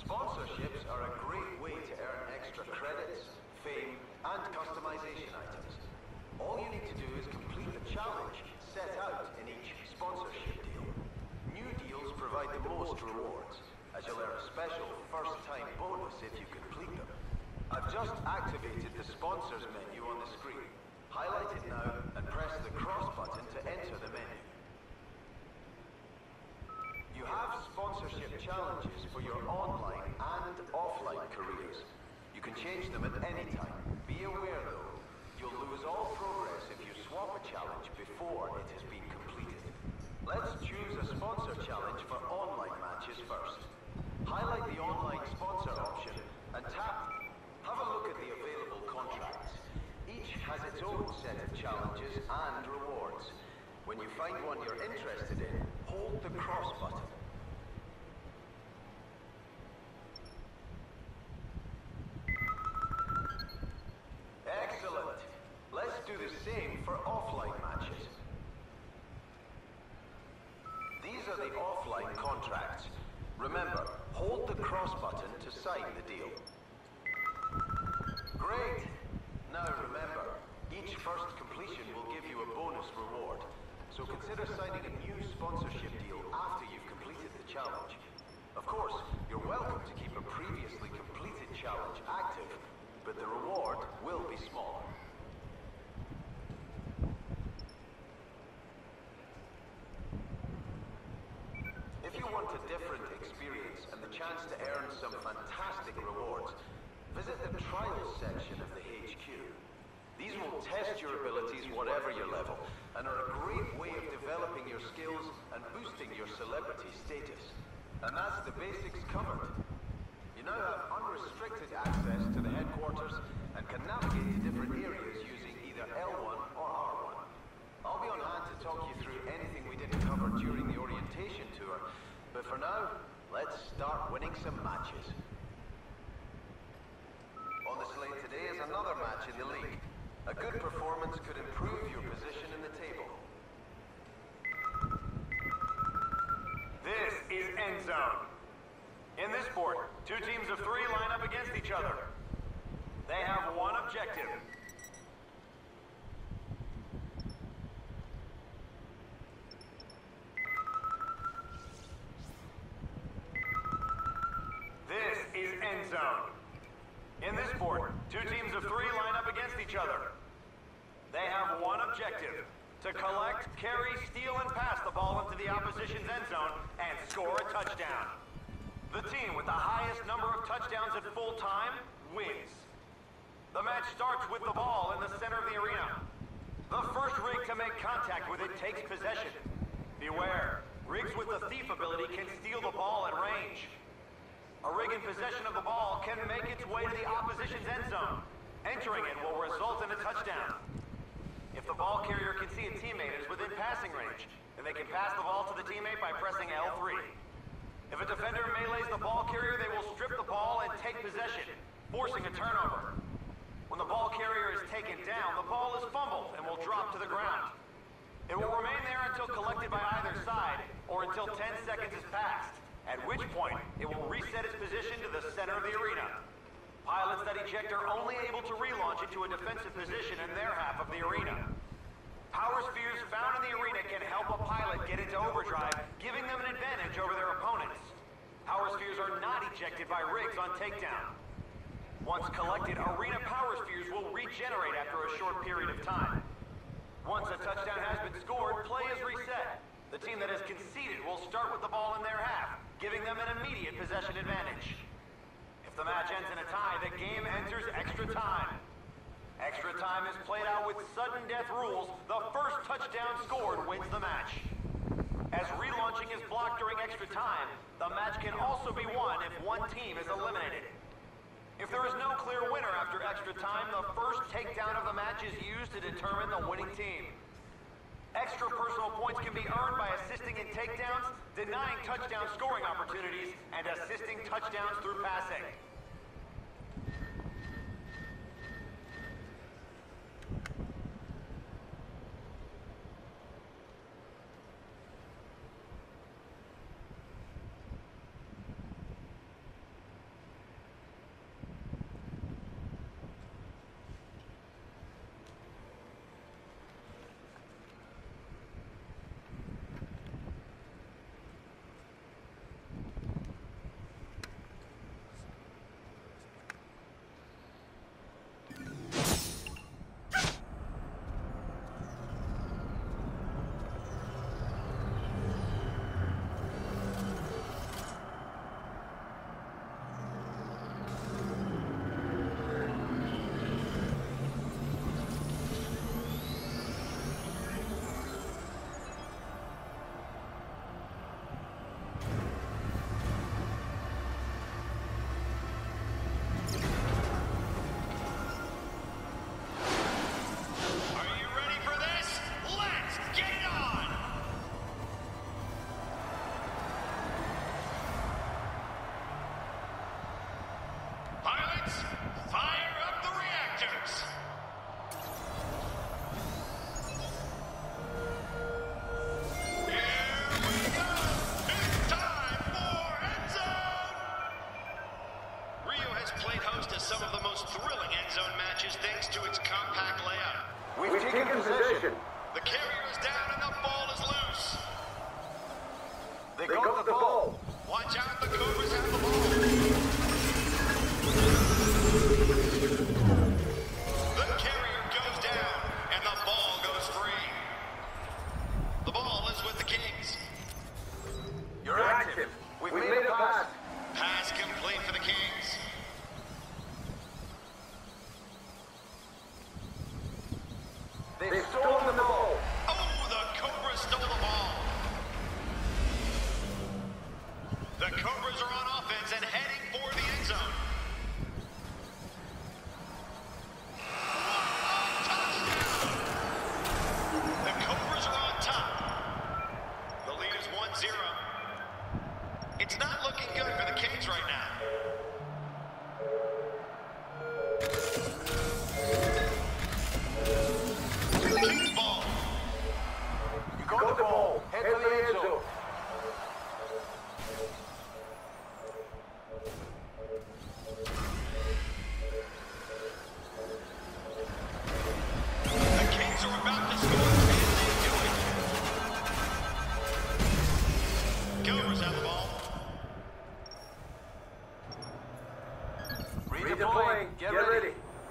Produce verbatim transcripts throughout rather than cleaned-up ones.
Sponsorships are a great way to earn extra credits, fame, and customization items. All you need to do is complete the challenge set out in each sponsorship deal. New deals provide the most rewards, as you'll earn a special first-time bonus if you complete them. I've just activated the sponsors menu on the screen. Highlight it now and press the cross button to enter the menu. You have sponsorship challenges for your online and offline careers. You can change them at any time. Be aware though, you'll lose all progress if you swap a challenge before it has been completed. Let's choose a sponsor challenge for online matches first. Highlight the online sponsor option and tap. Have a look at the available contracts. Each has its own set of challenges and rewards. When you find one you're interested in, hold the cross button. Excellent. Let's do the same for offline matches. These are the offline contracts. Remember, hold the cross button to sign the deal. Great! Now remember, each first completion will give you a bonus reward. So consider signing a new sponsorship deal after you've completed the challenge. Of course, you're welcome to keep a previously completed challenge active, but the reward will be smaller. If you want a different experience and the chance to earn some fantastic rewards, visit the trials section of the H Q. These will test your abilities whatever your level, and are a great way of developing your skills and boosting your celebrity status. And that's the basics covered. You now have unrestricted access to the headquarters and can navigate to different areas using either L one or R one. I'll be on hand to talk you through anything we didn't cover during the orientation tour, but for now, let's start winning some matches. On the slate today is another match in the league. A good performance could improve your position in the table. This is End Zone. In this sport, two teams of three line up against each other. They have one objective. This is End Zone. In this sport, two teams of three line up against each other. They have one objective: to collect, carry, steal, and pass the ball into the opposition's end zone and score a touchdown. The team with the highest number of touchdowns at full time wins. The match starts with the ball in the center of the arena. The first rig to make contact with it takes possession. Beware, rigs with the thief ability can steal the ball at range. A rig in possession of the ball can make its way to the opposition's end zone. Entering it will result in a touchdown. If the ball carrier can see a teammate is within passing range, then they can pass the ball to the teammate by pressing L three. If a defender melees the ball carrier, they will strip the ball and take possession, forcing a turnover. When the ball carrier is taken down, the ball is fumbled and will drop to the ground. It will remain there until collected by either side, or until ten seconds has passed, at which point it will reset its position to the center of the arena. Pilots that eject are only able to relaunch into a defensive position in their half of the arena. Power spheres found in the arena can help a pilot get into overdrive, giving them an advantage over their opponents. Power spheres are not ejected by rigs on takedown. Once collected, arena power spheres will regenerate after a short period of time. Once a touchdown has been scored, play is reset. The team that has conceded will start with the ball in their half, giving them an immediate possession advantage. If the match ends in a tie, the game enters extra time. Extra time is played out with sudden death rules. The first touchdown scored wins the match. As relaunching is blocked during extra time, the match can also be won if one team is eliminated. If there is no clear winner after extra time, the first takedown of the match is used to determine the winning team. Extra personal points can be earned by assisting in takedowns, denying touchdown scoring opportunities, and assisting touchdowns through passing. taken possession. The carrier is down and the ball is loose. They got the ball. Watch out, the Cobras have the ball. The carrier goes down and the ball goes free. The ball is with the Kings. You're active. We've made a pass. Pass complete for the Kings. They've stolen the ball. Oh, the Cobras stole the ball. The Cobras are on offense and heading for the end zone. What a touchdown! The Cobras are on top. The lead is one zero. It's not looking good for the Kings right now. Kings ball. You got the ball. Head for the end zone. The Kings are about to score, and they do it. Cobras have the ball. Redeploying. Get ready.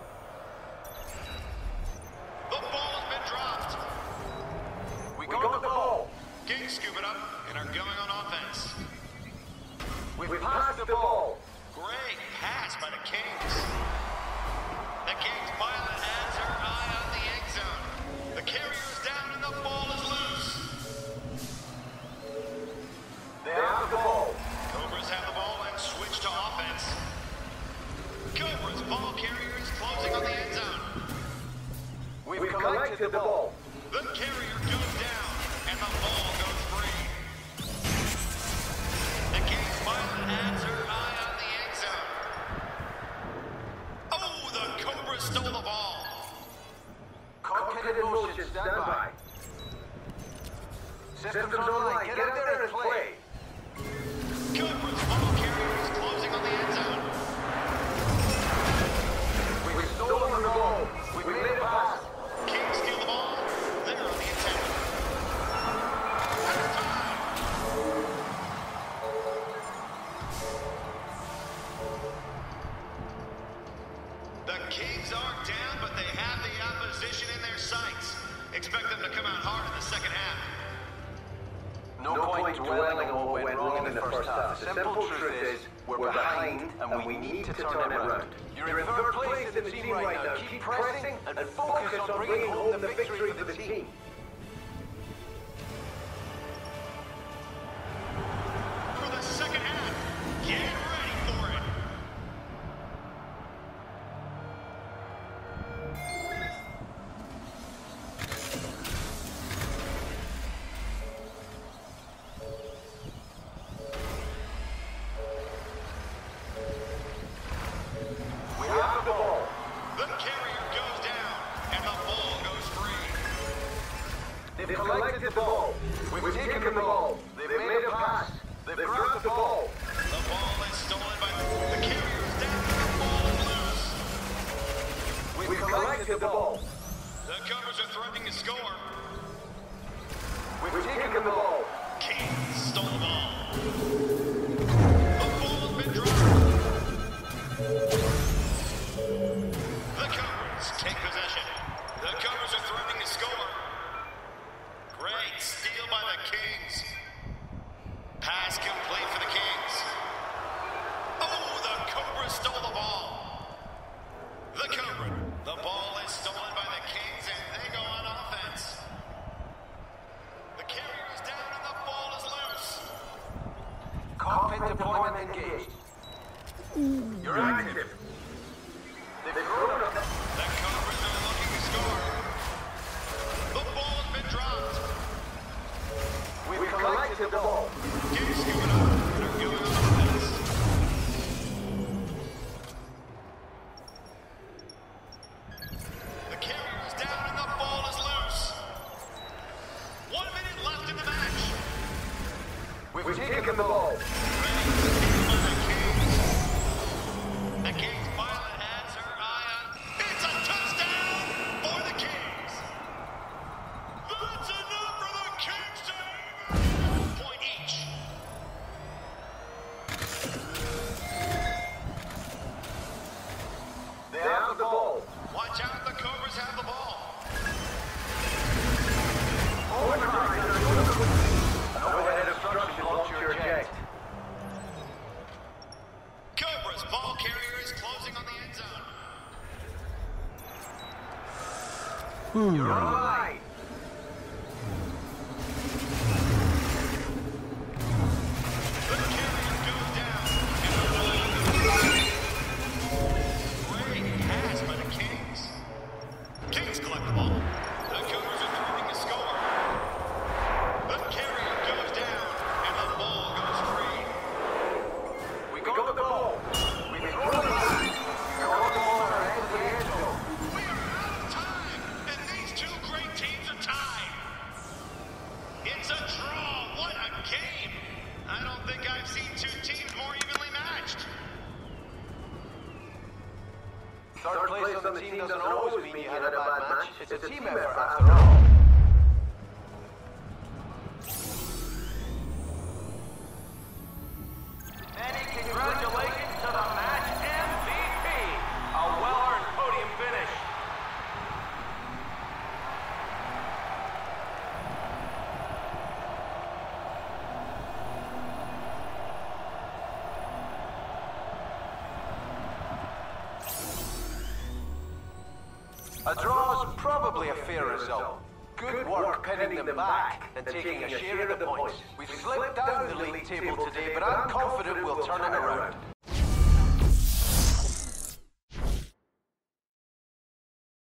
The ball has been dropped. We got the ball. Kings scoop it up and are going on offense. We've passed the ball. Great pass by the Kings. The Kings pilot has her eye on the end zone. The carrier is down and the ball is loose. They have the ball. Cobras have the ball and switch to offense. Cobras ball carrier is closing on the end zone. We've, We've collected the ball. The carrier goes down and the ball goes free. The Kings pilot has her eye on the end zone. Oh, the Cobras stole the ball. Cockpit in motion, stand by. Systems online, get out there and play. Cobras ball carrier is closing on the end zone. We've stolen the ball. We've made a pass. Kings steal the ball. They're on the inside. That's time. The Kings are down, but they have the opposition in their sights. Expect them to come out hard in the second half. No, no point dwelling on what went wrong in the first half. The simple truth is, we're behind and we need to turn it around. You're in third place in the team right now. Keep pressing and focus on bringing home the victory for the team. For the second half, get ready for it. We have the ball. The carrier goes down, and the ball goes free. They've collected the ball. We've taken the ball. They've made a pass. They've grabbed the ball. The ball is stolen by the carrier is down, and the ball is loose. We've collected the ball. The Cobras are threatening to score. We've taken the ball. Kings stole the ball. The ball has been dropped. The Cobras take possession. The Cobras are threatening to score. Great steal by the Kings. Pass complete for the Kings. Oh, the Cobras stole the ball. The Cobra. The ball is stolen by the Kings and they go on offense. The carrier is down and the ball is loose. Cockpit deployment engaged. You're active. They've grown up. The Cobras are looking to score. The ball has been dropped. We've collected the ball. Kings scoop it up and are going on offense. The carrier is down and the ball is loose. One minute left in the match. We've taken the ball. Ready to steal by the Kings. The Kings The ball carrier is closing on the end zone. You're online. The carrier goes down. Great pass by the Kings. Kings collect the ball. The Cougars are threatening to score. The carrier goes down, and the ball goes free. We got the ball. We throw it back. Got the ball ahead of the end zone. We are out of time, and these two great teams are tied. It's a draw. What a game. I don't think I've seen two teams more evenly matched. Third place on the team doesn't always mean you had a bad match. It's a team effort after all. Many congratulations to the match M V P. A well-earned podium finish. A draw is probably a fair result. Good work pinning them back and taking a share of the points. We've slipped down the league table today, but I'm confident we'll turn it around.